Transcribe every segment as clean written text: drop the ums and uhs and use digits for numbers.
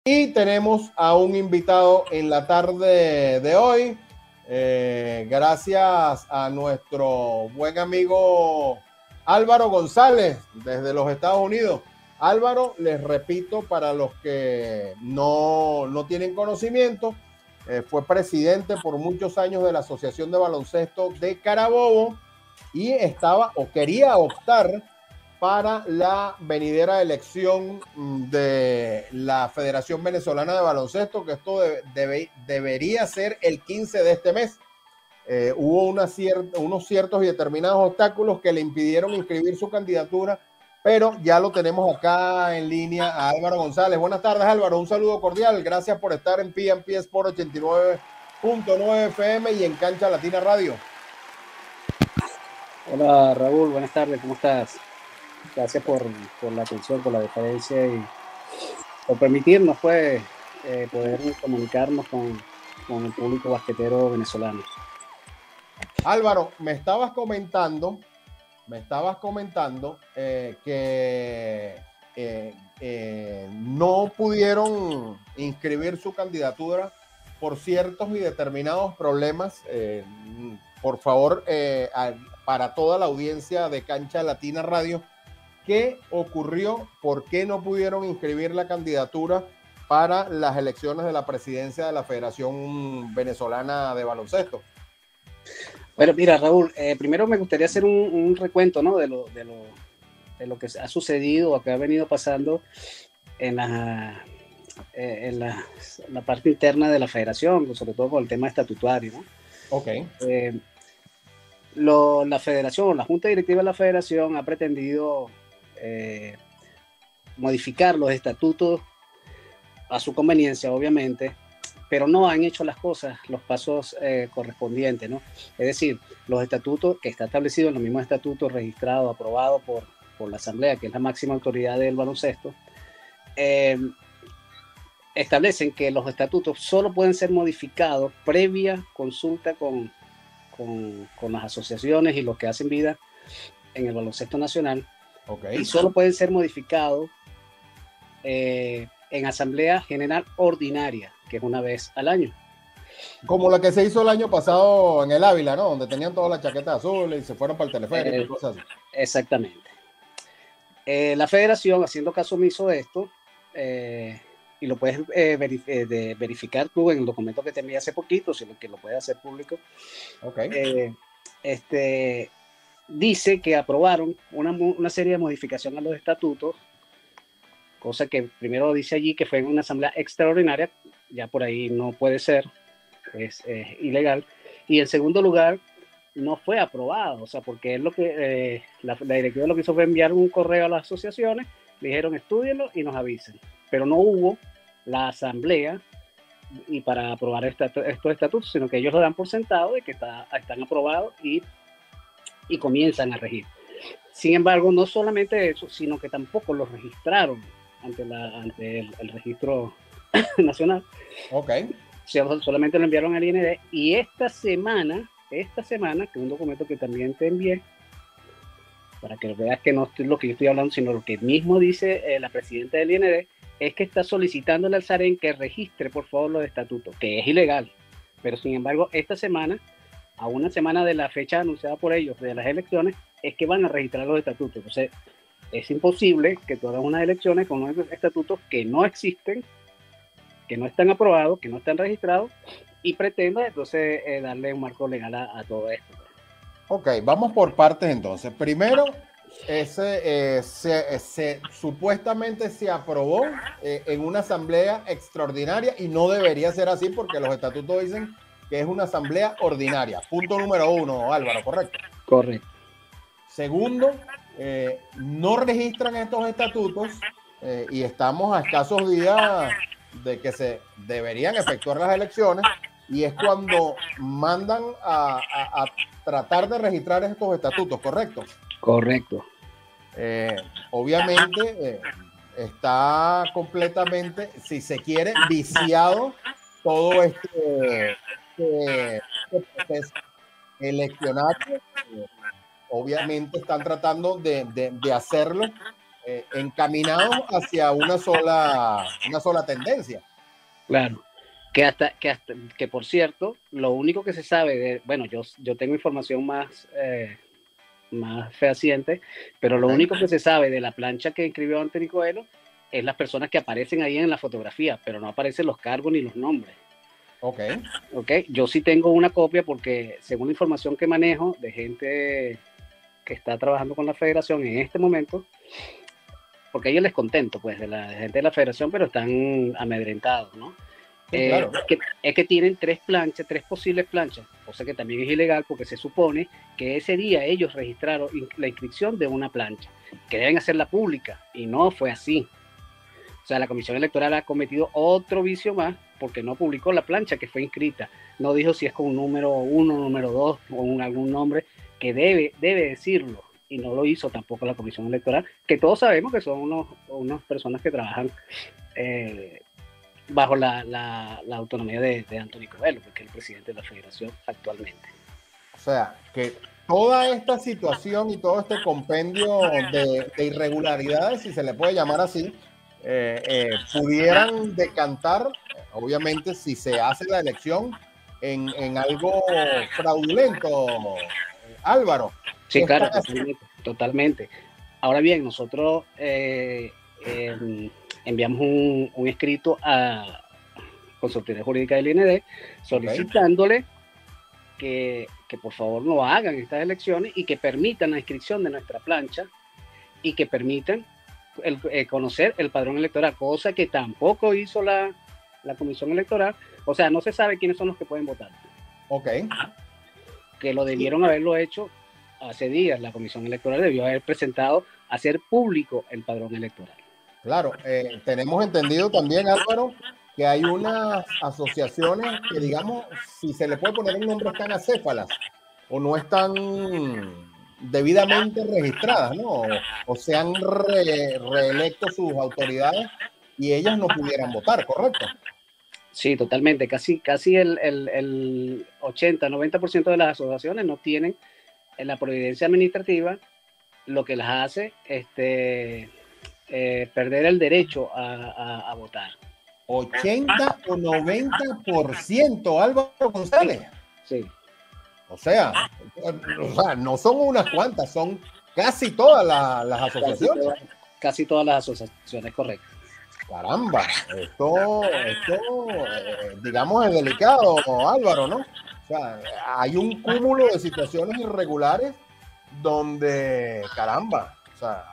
Y tenemos a un invitado en la tarde de hoy, gracias a nuestro buen amigo Álvaro González desde los Estados Unidos. Álvaro, les repito, para los que no tienen conocimiento, fue presidente por muchos años de la Asociación de Baloncesto de Carabobo y estaba o quería optar para la venidera elección de la Federación Venezolana de Baloncesto, que esto debería ser el 15 de este mes. Hubo unos ciertos y determinados obstáculos que le impidieron inscribir su candidatura, pero ya lo tenemos acá en línea a Álvaro González. Buenas tardes, Álvaro, un saludo cordial. Gracias por estar en PNP Sport 89.9 FM y en Cancha Latina Radio. Hola Raúl, buenas tardes, ¿cómo estás? Gracias por la atención, por la deferencia y por permitirnos poder comunicarnos con el público basquetero venezolano. Álvaro, me estabas comentando que no pudieron inscribir su candidatura por ciertos y determinados problemas. Por favor, para toda la audiencia de Cancha Latina Radio, ¿qué ocurrió? ¿Por qué no pudieron inscribir la candidatura para las elecciones de la presidencia de la Federación Venezolana de Baloncesto? Bueno, mira, Raúl, primero me gustaría hacer un recuento, ¿no? de lo que ha sucedido o que ha venido pasando en la parte interna de la federación, sobre todo con el tema estatutario, ¿no? Ok. La federación, la junta directiva de la federación ha pretendido modificar los estatutos a su conveniencia, obviamente, pero no han hecho los pasos correspondientes, ¿no? Es decir, los estatutos que está establecido en los mismos estatutos registrados, aprobados por la Asamblea, que es la máxima autoridad del baloncesto, establecen que los estatutos solo pueden ser modificados previa consulta con las asociaciones y los que hacen vida en el baloncesto nacional. Okay. Y solo pueden ser modificados en Asamblea General Ordinaria, que es una vez al año. Como la que se hizo el año pasado en el Ávila, ¿no? Donde tenían todas las chaquetas azules y se fueron para el teleférico y cosas así. Exactamente. La federación, haciendo caso omiso de esto, y lo puedes verificar tú en el documento que te envié hace poquito, si lo puedes hacer público. Okay. Dice que aprobaron una serie de modificaciones a los estatutos, cosa que primero dice allí que fue en una asamblea extraordinaria, ya por ahí no puede ser, es ilegal, y en segundo lugar no fue aprobado, o sea, porque es lo que la directiva lo que hizo fue enviar un correo a las asociaciones, le dijeron estúdienlo y nos avisen, pero no hubo la asamblea y para aprobar estos estatutos, sino que ellos lo dan por sentado de que están aprobados y comienzan a regir. Sin embargo, no solamente eso, sino que tampoco los registraron ante el registro nacional. Okay. Solamente lo enviaron al IND y esta semana, que es un documento que también te envié, para que veas que no es lo que yo estoy hablando, sino lo que mismo dice la presidenta del IND, es que está solicitándole al SAREN que registre, por favor, los estatutos, que es ilegal. Pero, sin embargo, esta semana, a una semana de la fecha anunciada por ellos de las elecciones, es que van a registrar los estatutos. Entonces, es imposible que tú hagas unas elecciones con unos estatutos que no existen, que no están aprobados, que no están registrados, y pretenda entonces darle un marco legal a todo esto. Ok, vamos por partes entonces. Primero, supuestamente se aprobó en una asamblea extraordinaria y no debería ser así porque los estatutos dicen que es una asamblea ordinaria. Punto número 1, Álvaro, ¿correcto? Correcto. Segundo, no registran estos estatutos y estamos a escasos días de que se deberían efectuar las elecciones y es cuando mandan a tratar de registrar estos estatutos, ¿correcto? Correcto. Obviamente está completamente, si se quiere, viciado todo este proceso eleccionario. Obviamente están tratando de hacerlo encaminados hacia una sola tendencia. Claro. Que por cierto, lo único que se sabe bueno, yo tengo información más fehaciente, pero lo único que se sabe de la plancha que escribió Anthony Coelho es las personas que aparecen ahí en la fotografía, pero no aparecen los cargos ni los nombres. Ok. Yo sí tengo una copia porque según la información que manejo de gente que está trabajando con la federación en este momento, porque ellos les contento pues de la gente de la federación, pero están amedrentados, ¿no? Sí, claro. Es que tienen tres posibles planchas, cosa que también es ilegal porque se supone que ese día ellos registraron la inscripción de una plancha, que deben hacerla pública, y no fue así. O sea, la Comisión Electoral ha cometido otro vicio más porque no publicó la plancha que fue inscrita. No dijo si es con un número 1, número 2 o algún nombre que debe decirlo. Y no lo hizo tampoco la Comisión Electoral, que todos sabemos que son unas personas que trabajan bajo la autonomía de Anthony Coelho, porque es el presidente de la federación actualmente. O sea, que toda esta situación y todo este compendio de irregularidades, si se le puede llamar así, pudieran decantar, obviamente, si se hace la elección en algo fraudulento, Álvaro. Sí, claro, totalmente. Ahora bien, nosotros enviamos un escrito a Consultoría Jurídica del IND solicitándole que por favor no hagan estas elecciones y que permitan la inscripción de nuestra plancha y que permitan conocer el padrón electoral, cosa que tampoco hizo la Comisión Electoral. O sea, no se sabe quiénes son los que pueden votar. Ok. Que lo debieron haberlo hecho hace días. La Comisión Electoral debió haber presentado, hacer público el padrón electoral. Claro, tenemos entendido también, Álvaro, que hay unas asociaciones que, digamos, si se le puede poner un nombre, están acéfalas o no están debidamente registradas, ¿no? O se han reelecto sus autoridades y ellas no pudieran votar, ¿correcto? Sí, totalmente. Casi el 80-90% de las asociaciones no tienen en la providencia administrativa, lo que las hace perder el derecho a votar. 80 o 90%, Álvaro González. Sí. O sea, no son unas cuantas, son casi todas las asociaciones. Casi todas las asociaciones, correcto. Caramba, esto digamos, es delicado, Álvaro, ¿no? O sea, hay un cúmulo de situaciones irregulares donde, caramba, o sea,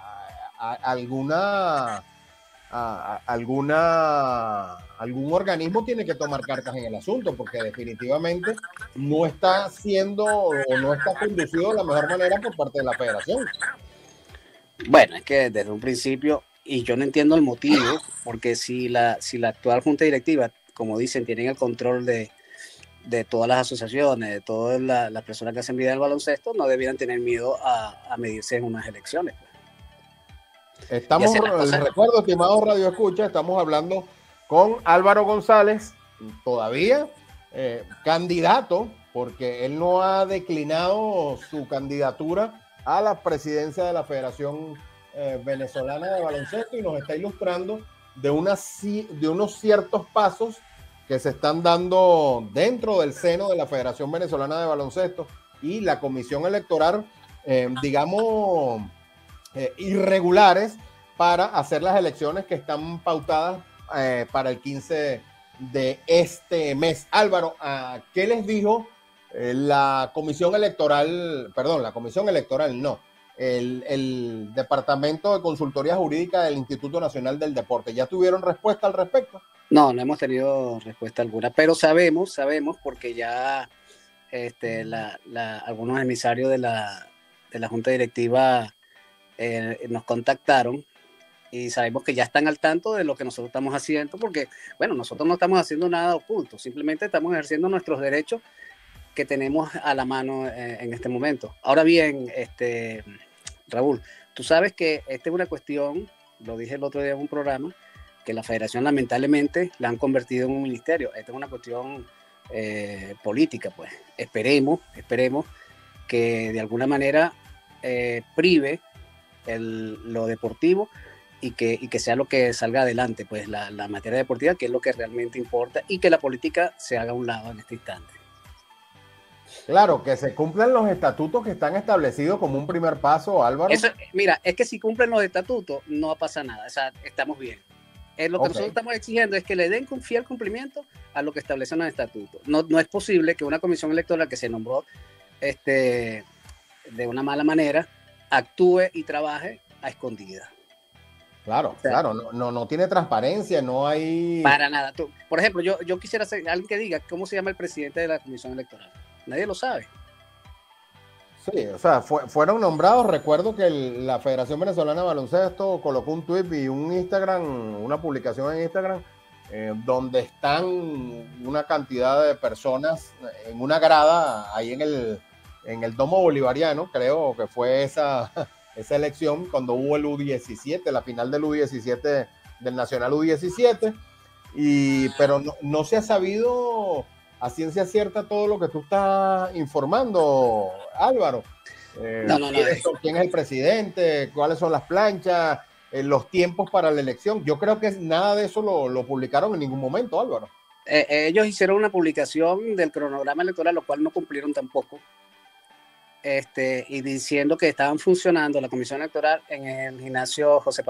algún organismo tiene que tomar cartas en el asunto, porque definitivamente no está siendo o no está conducido de la mejor manera por parte de la federación. Bueno, es que desde un principio, y yo no entiendo el motivo, porque si la actual junta directiva, como dicen, tienen el control de todas las asociaciones, de todas las personas que hacen vida del baloncesto, no debieran tener miedo a medirse en unas elecciones. Estamos, les recuerdo, estimados Radio Escucha, estamos hablando con Álvaro González, todavía candidato, porque él no ha declinado su candidatura a la presidencia de la Federación Venezolana de Baloncesto, y nos está ilustrando de unos ciertos pasos que se están dando dentro del seno de la Federación Venezolana de Baloncesto y la Comisión Electoral, digamos, irregulares para hacer las elecciones que están pautadas para el 15 de este mes. Álvaro, ¿qué les dijo la Comisión Electoral? Perdón, la Comisión Electoral no. El Departamento de Consultoría Jurídica del Instituto Nacional del Deporte. ¿Ya tuvieron respuesta al respecto? No hemos tenido respuesta alguna, pero sabemos porque ya algunos emisarios de la Junta Directiva nos contactaron y sabemos que ya están al tanto de lo que nosotros estamos haciendo, porque, bueno, nosotros no estamos haciendo nada oculto, simplemente estamos ejerciendo nuestros derechos que tenemos a la mano en este momento. Ahora bien, Raúl, tú sabes que esta es una cuestión, lo dije el otro día en un programa, que la federación lamentablemente la han convertido en un ministerio. Esta es una cuestión política, pues. Esperemos que de alguna manera prive lo deportivo y que sea lo que salga adelante, pues la materia deportiva, que es lo que realmente importa, y que la política se haga a un lado en este instante. Claro, que se cumplan los estatutos que están establecidos como un primer paso, Álvaro. Eso, mira, es que si cumplen los estatutos, no pasa nada, o sea, estamos bien. Lo que nosotros estamos exigiendo es que le den con fiel cumplimiento a lo que establecen los estatutos. No es posible que una comisión electoral que se nombró de una mala manera actúe y trabaje a escondidas. Claro, o sea, claro, no tiene transparencia, no hay... Para nada. Por ejemplo, yo quisiera ser alguien que diga cómo se llama el presidente de la comisión electoral. Nadie lo sabe. Sí, o sea, fueron nombrados. Recuerdo que la Federación Venezolana de Baloncesto colocó un tweet y un Instagram, una publicación en Instagram, donde están una cantidad de personas en una grada ahí en el Domo Bolivariano. Creo que fue esa elección cuando hubo el U17, la final del U17, del Nacional U17, pero no se ha sabido a ciencia cierta todo lo que tú estás informando, Álvaro. ¿Quién es el presidente? ¿Cuáles son las planchas? Los tiempos para la elección. Yo creo que nada de eso lo publicaron en ningún momento, Álvaro. Ellos hicieron una publicación del cronograma electoral, lo cual no cumplieron tampoco. Y diciendo que estaban funcionando la comisión electoral en el gimnasio José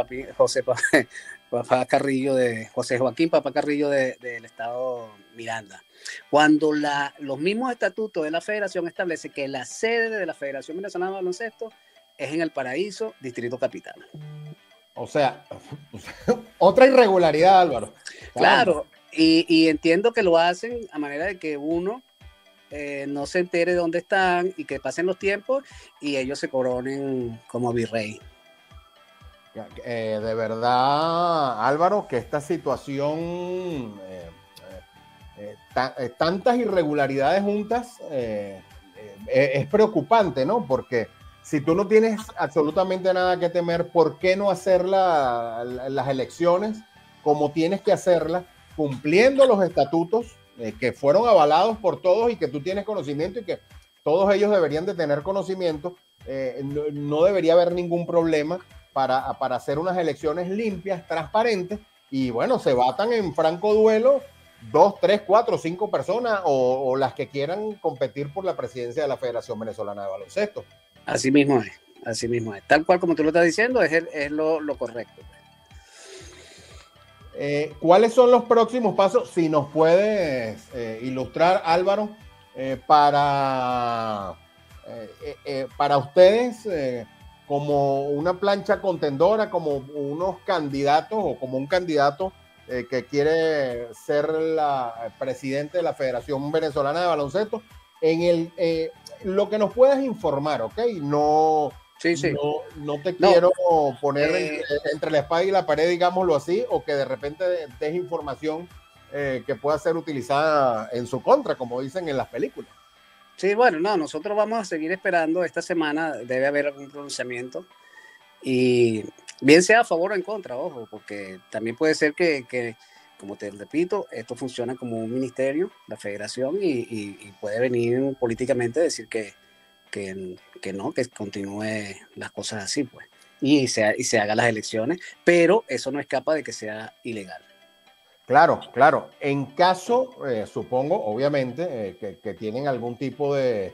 Joaquín Papá Carrillo del estado Miranda, cuando los mismos estatutos de la federación establecen que la sede de la Federación Venezolana de Baloncesto es en el Paraíso, Distrito Capital. O sea, otra irregularidad, Álvaro. Claro, y entiendo que lo hacen a manera de que uno no se entere de dónde están y que pasen los tiempos y ellos se coronen como virrey. De verdad, Álvaro, que esta situación, tantas irregularidades juntas, es preocupante, ¿no? Porque si tú no tienes absolutamente nada que temer, ¿por qué no hacer las elecciones como tienes que hacerlas, cumpliendo los estatutos que fueron avalados por todos y que tú tienes conocimiento y que todos ellos deberían de tener conocimiento? No debería haber ningún problema para hacer unas elecciones limpias, transparentes, y bueno, se batan en franco duelo 2, 3, 4, 5 personas o las que quieran competir por la presidencia de la Federación Venezolana de Baloncesto. Así mismo es. Tal cual como tú lo estás diciendo, es lo correcto. ¿Cuáles son los próximos pasos? Si nos puedes ilustrar, Álvaro, para ustedes, como una plancha contendora, como unos candidatos o como un candidato que quiere ser la presidente de la Federación Venezolana de Baloncesto, lo que nos puedas informar, ¿ok? No te quiero poner entre la espada y la pared, digámoslo así, o que de repente des información que pueda ser utilizada en su contra, como dicen en las películas. Sí, bueno, nosotros vamos a seguir esperando. Esta semana debe haber algún pronunciamiento, y bien sea a favor o en contra, ojo, porque también puede ser que como te repito, esto funciona como un ministerio, la federación, y puede venir políticamente a decir que no, que continúe las cosas así, pues, y se hagan las elecciones, pero eso no escapa de que sea ilegal. Claro. En caso, supongo, obviamente, que tienen algún tipo de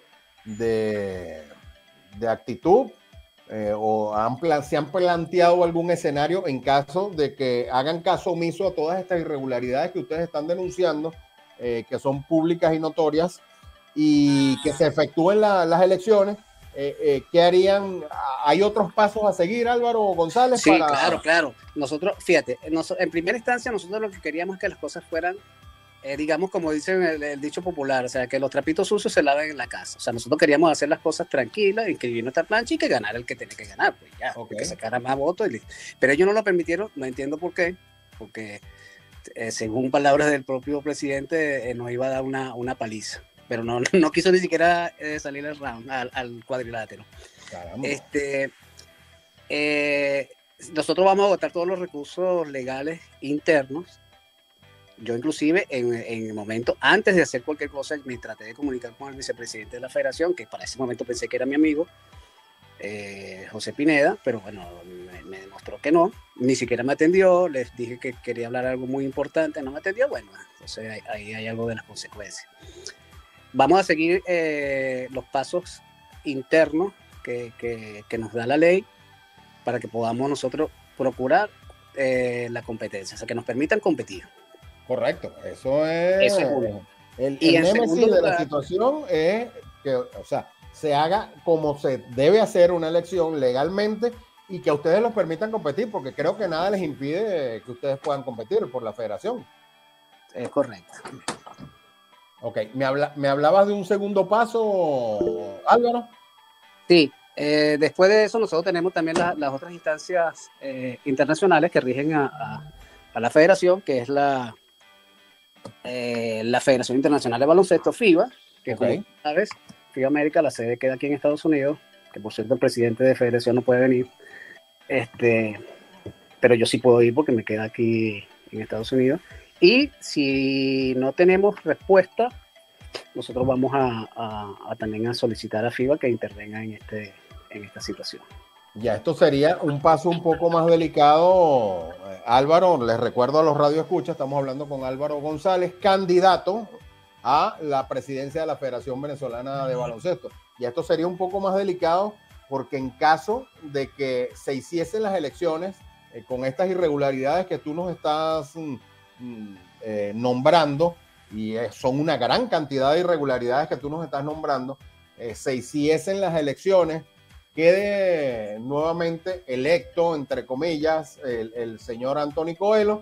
actitud o se han planteado algún escenario en caso de que hagan caso omiso a todas estas irregularidades que ustedes están denunciando, que son públicas y notorias, y que se efectúen las elecciones. ¿Qué harían? ¿Hay otros pasos a seguir, Álvaro González? Sí, claro. Nosotros, fíjate, en primera instancia nosotros lo que queríamos es que las cosas fueran, digamos, como dicen el dicho popular, o sea, que los trapitos sucios se laven en la casa. O sea, nosotros queríamos hacer las cosas tranquilas, inscribir nuestra plancha y que ganara el que tiene que ganar, pues ya, que sacara más votos. Pero ellos no lo permitieron, no entiendo por qué, porque según palabras del propio presidente, nos iba a dar una paliza. Pero no quiso ni siquiera salir al round, al cuadrilátero. Caramba. Nosotros vamos a agotar todos los recursos legales internos. Yo inclusive en el momento, antes de hacer cualquier cosa, me traté de comunicar con el vicepresidente de la federación, que para ese momento pensé que era mi amigo, José Pineda, pero bueno, me demostró que no, ni siquiera me atendió, les dije que quería hablar algo muy importante, no me atendió, bueno, entonces ahí hay algo de las consecuencias. Vamos a seguir los pasos internos que nos da la ley para que podamos nosotros procurar la competencia, o sea, que nos permitan competir. Correcto, eso es el némesis de la situación, es que, o sea, se haga como se debe hacer una elección legalmente y que a ustedes los permitan competir, porque creo que nada les impide que ustedes puedan competir por la federación. Es correcto. Ok, ¿me hablabas de un segundo paso, Álvaro? Sí, después de eso nosotros tenemos también las otras instancias internacionales que rigen a la federación, que es la Federación Internacional de Baloncesto, FIBA, que como sabes, FIBA América, la sede queda aquí en Estados Unidos, que por cierto el presidente de federación no puede venir, pero yo sí puedo ir porque me queda aquí en Estados Unidos. Y si no tenemos respuesta, nosotros vamos también a solicitar a FIBA que intervenga en esta situación. Ya, esto sería un paso un poco más delicado. Álvaro, les recuerdo a los radioescuchas, estamos hablando con Álvaro González, candidato a la presidencia de la Federación Venezolana de Baloncesto. Y esto sería un poco más delicado porque en caso de que se hiciesen las elecciones con estas irregularidades que tú nos estás nombrando, y son una gran cantidad de irregularidades que tú nos estás nombrando, se hiciesen las elecciones, quede nuevamente electo, entre comillas, el señor Anthony Coelho,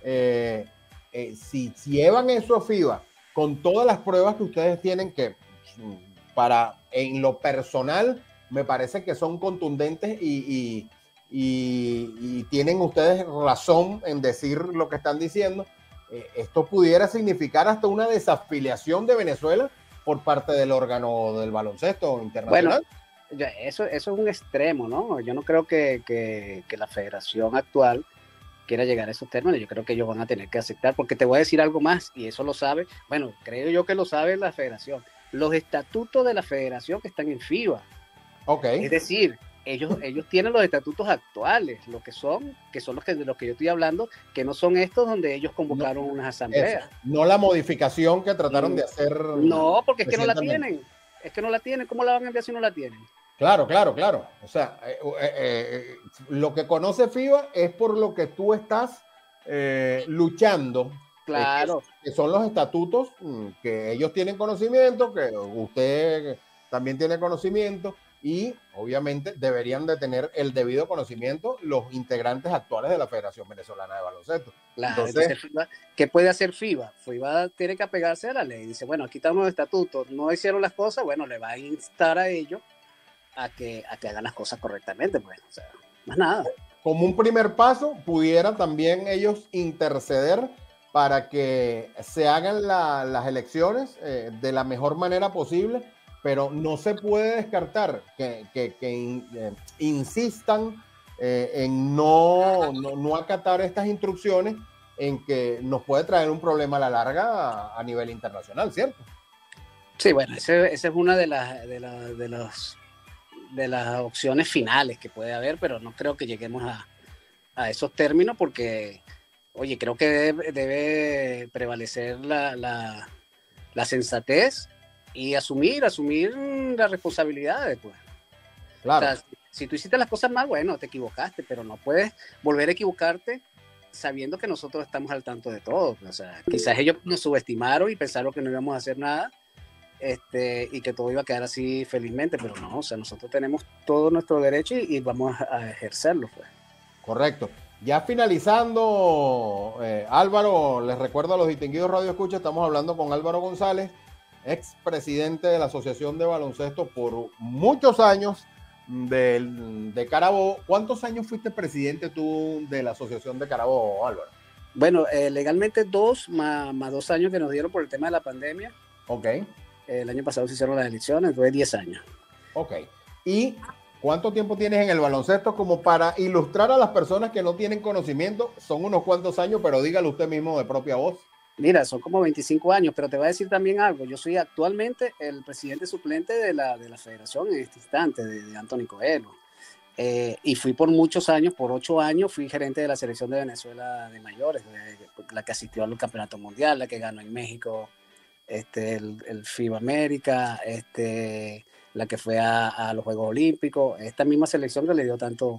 si llevan eso a FIBA, con todas las pruebas que ustedes tienen, que en lo personal me parece que son contundentes y tienen ustedes razón en decir lo que están diciendo, esto pudiera significar hasta una desafiliación de Venezuela por parte del órgano del baloncesto internacional. Bueno, eso es un extremo, ¿no? Yo no creo que la federación actual quiera llegar a esos términos. Yo creo que ellos van a tener que aceptar, porque te voy a decir algo más, y eso lo sabe, bueno, creo yo que lo sabe la federación, los estatutos de la federación que están en FIBA. Es decir, ellos tienen los estatutos actuales, que son de los que yo estoy hablando, que no son estos donde ellos convocaron unas asambleas. No la modificación que trataron de hacer. No, porque es que no la tienen. ¿Cómo la van a enviar si no la tienen? Claro. O sea, lo que conoce FIBA es por lo que tú estás luchando. Claro. Que son los estatutos que ellos tienen conocimiento, que usted también tiene conocimiento, y obviamente deberían de tener el debido conocimiento los integrantes actuales de la Federación Venezolana de Baloncesto. Claro, entonces ¿qué puede hacer FIBA? FIBA tiene que apegarse a la ley. Dice, bueno, aquí están los estatutos, no hicieron las cosas, bueno, le va a instar a ellos a que hagan las cosas correctamente, pues, o sea, más nada. Como un primer paso, pudiera también ellos interceder para que se hagan las elecciones de la mejor manera posible, pero no se puede descartar que insistan en no acatar estas instrucciones, en que nos puede traer un problema a la larga a nivel internacional, ¿cierto? Sí, bueno, esa es una de las opciones finales que puede haber, pero no creo que lleguemos a esos términos porque, oye, creo que debe prevalecer la sensatez y asumir las responsabilidades, pues. Claro. O sea, si tú hiciste las cosas mal, bueno, te equivocaste, pero no puedes volver a equivocarte sabiendo que nosotros estamos al tanto de todo. O sea, quizás ellos nos subestimaron y pensaron que no íbamos a hacer nada, y que todo iba a quedar así felizmente, pero no, o sea, nosotros tenemos todo nuestro derecho y vamos a ejercerlo, pues. Correcto. Ya finalizando, Álvaro, les recuerdo a los distinguidos radioescuchas, estamos hablando con Álvaro González, expresidente de la Asociación de Baloncesto por muchos años de Carabobo. ¿Cuántos años fuiste presidente tú de la Asociación de Carabobo, Álvaro? Bueno, legalmente 2 más 2 años que nos dieron por el tema de la pandemia. Ok. El año pasado se hicieron las elecciones, entonces 10 años. Ok. ¿Y cuánto tiempo tienes en el baloncesto? Como para ilustrar a las personas que no tienen conocimiento, son unos cuantos años, pero dígalo usted mismo de propia voz. Mira, son como 25 años, pero te voy a decir también algo. Yo soy actualmente el presidente suplente de la federación en este instante, de Anthony Coelho. Y fui por muchos años, por 8 años, fui gerente de la selección de Venezuela de mayores, la que asistió al campeonato mundial, la que ganó en México el FIBA América, la que fue a los Juegos Olímpicos, esta misma selección que le dio tanto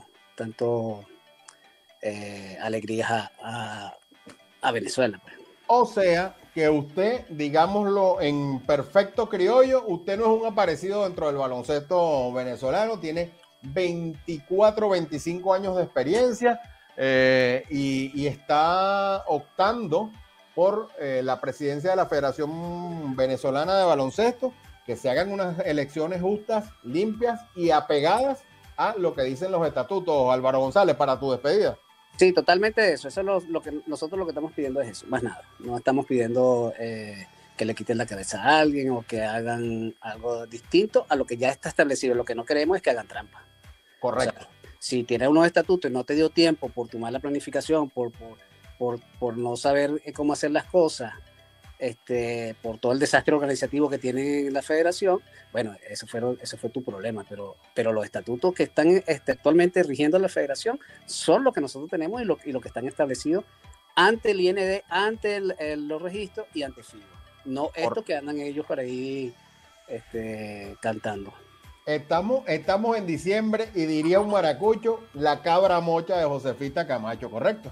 alegrías a Venezuela. Pues. O sea, que usted, digámoslo en perfecto criollo, usted no es un aparecido dentro del baloncesto venezolano, tiene 24, 25 años de experiencia y está optando por la presidencia de la Federación Venezolana de Baloncesto, que se hagan unas elecciones justas, limpias y apegadas a lo que dicen los estatutos. Álvaro González, para tu despedida. Sí, totalmente eso. Eso es lo que nosotros lo que estamos pidiendo es eso, más nada. No estamos pidiendo que le quiten la cabeza a alguien o que hagan algo distinto a lo que ya está establecido. Lo que no queremos es que hagan trampa. Correcto. O sea, si tienes unos estatutos y no te dio tiempo por tu mala planificación, por no saber cómo hacer las cosas, por todo el desastre organizativo que tiene la federación, bueno, eso fue tu problema, pero los estatutos que están actualmente rigiendo la federación son los que nosotros tenemos y lo que están establecidos ante el IND, ante los registros y ante FIBA. No esto que andan ellos por ahí cantando. Estamos en diciembre y diría un maracucho, la cabra mocha de Josefita Camacho, ¿correcto?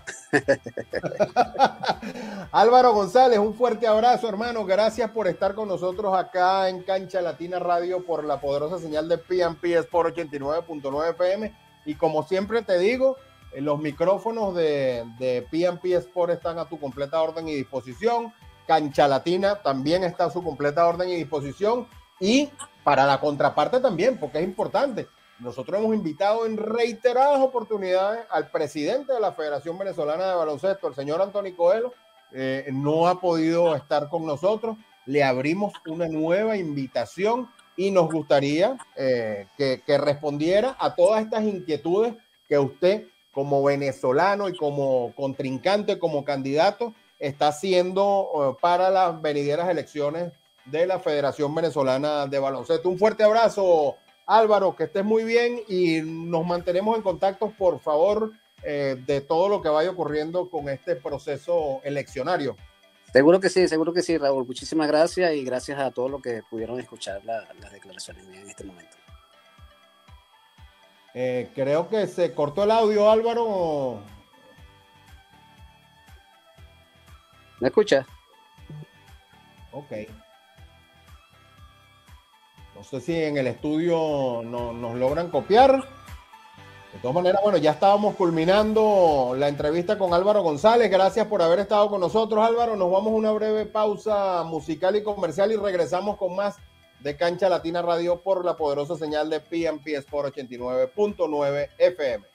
Álvaro González, un fuerte abrazo, hermano. Gracias por estar con nosotros acá en Cancha Latina Radio por la poderosa señal de P&P Sport 89.9 FM. Y como siempre te digo, los micrófonos de P&P Sport están a tu completa orden y disposición. Cancha Latina también está a su completa orden y disposición. Y para la contraparte también, porque es importante. Nosotros hemos invitado en reiteradas oportunidades al presidente de la Federación Venezolana de Baloncesto, el señor Anthony Coelho. No ha podido estar con nosotros. Le abrimos una nueva invitación y nos gustaría que respondiera a todas estas inquietudes que usted, como venezolano y como contrincante, como candidato, está haciendo para las venideras elecciones de la Federación Venezolana de Baloncesto. Un fuerte abrazo, Álvaro, que estés muy bien y nos mantenemos en contacto, por favor, de todo lo que vaya ocurriendo con este proceso eleccionario. Seguro que sí, Raúl. Muchísimas gracias y gracias a todos los que pudieron escuchar las declaraciones en este momento. Creo que se cortó el audio, Álvaro. ¿Me escuchas? Ok. No sé si en el estudio nos logran copiar. De todas maneras, bueno, ya estábamos culminando la entrevista con Álvaro González. Gracias por haber estado con nosotros, Álvaro. Nos vamos a una breve pausa musical y comercial y regresamos con más de Cancha Latina Radio por la poderosa señal de P&P Sport 89.9 FM.